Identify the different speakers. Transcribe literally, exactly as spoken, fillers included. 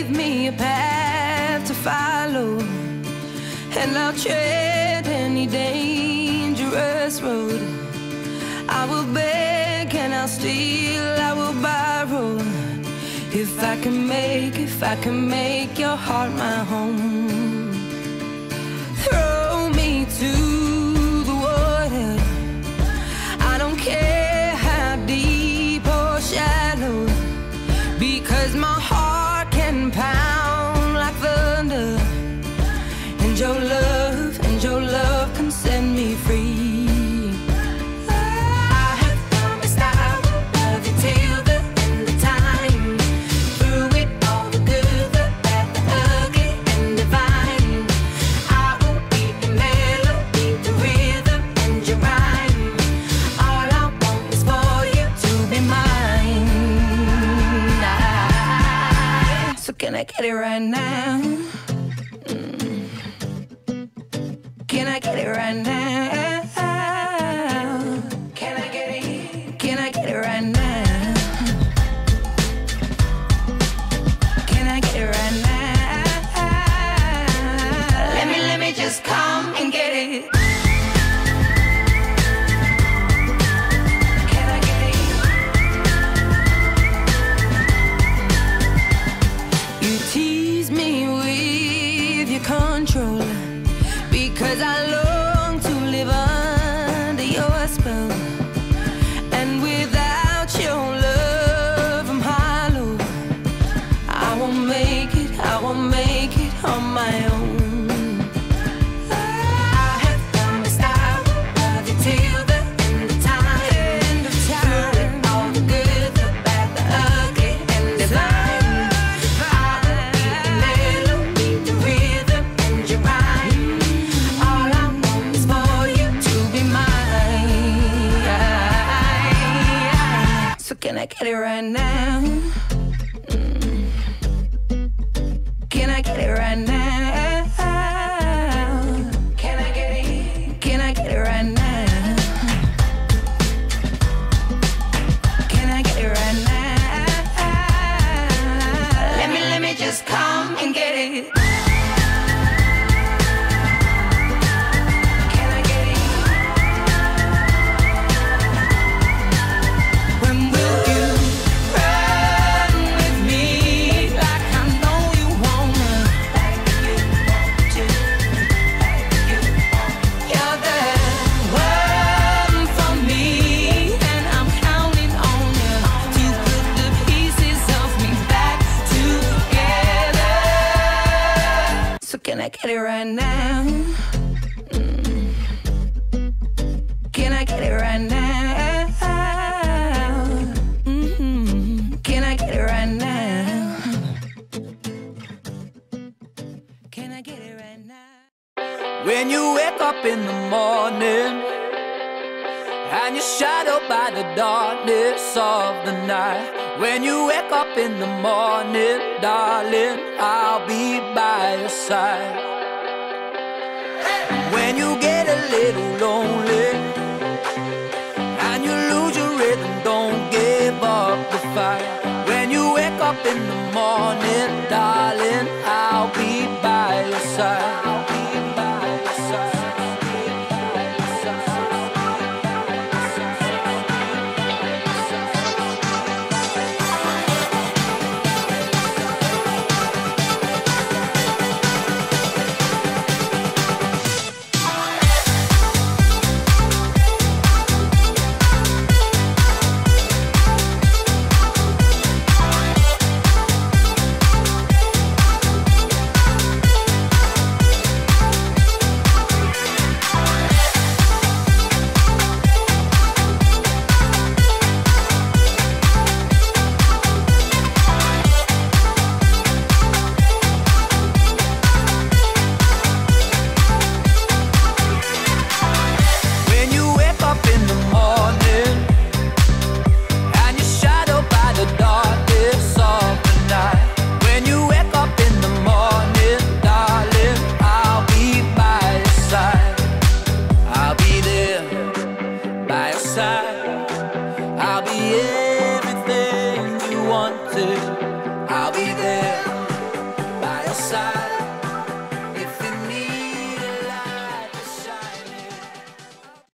Speaker 1: give me a path to follow, and I'll tread any dangerous road. I will beg and I'll steal, I will borrow, if I can make, if I can make your heart my home. Throw me to the water, I don't care how deep or shallow, because my heart can pound like thunder, and your love, and your love can set me free. Can I get it right now? Mm. Can I get it right now? Can I get it? Can I get it right now? Can I get it right now? Let me, let me just come and get it. Control, because I long to live under your spell, and without your love I'm hollow. I won't make it, I won't make it on my own. I have promised I will love you till the end of time, end of time. Through all the good, the bad, the ugly, and divine. Can I get it right now? Mm. Can I get it right now? Can I get it? Can I get it right now? Can I get it right now? Let me, let me just come and get it. Can I get it right now? Mm. Can I get it right now? Mm-hmm. Can I get it right now? Can I get it right now?
Speaker 2: When you wake up in the morning and you're shadowed by the darkness of the night. When you wake up in the morning, darling, I'll be by your side. When you get a little lonely and you lose your rhythm, don't give up the fight. When you wake up in the morning, darling, I'll be by your side. I'll be by your side.
Speaker 1: side. I'll be in